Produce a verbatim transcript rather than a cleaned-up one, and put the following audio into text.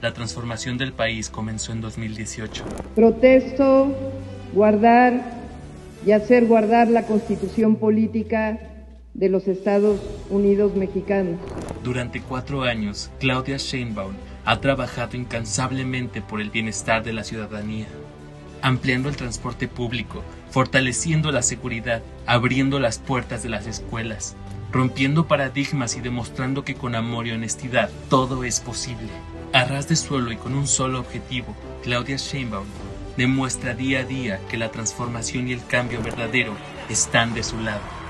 La transformación del país comenzó en dos mil dieciocho. Protesto guardar y hacer guardar la Constitución política de los Estados Unidos mexicanos. Durante cuatro años, Claudia Sheinbaum ha trabajado incansablemente por el bienestar de la ciudadanía, ampliando el transporte público, fortaleciendo la seguridad, abriendo las puertas de las escuelas, rompiendo paradigmas y demostrando que con amor y honestidad todo es posible. A ras de suelo y con un solo objetivo, Claudia Sheinbaum demuestra día a día que la transformación y el cambio verdadero están de su lado.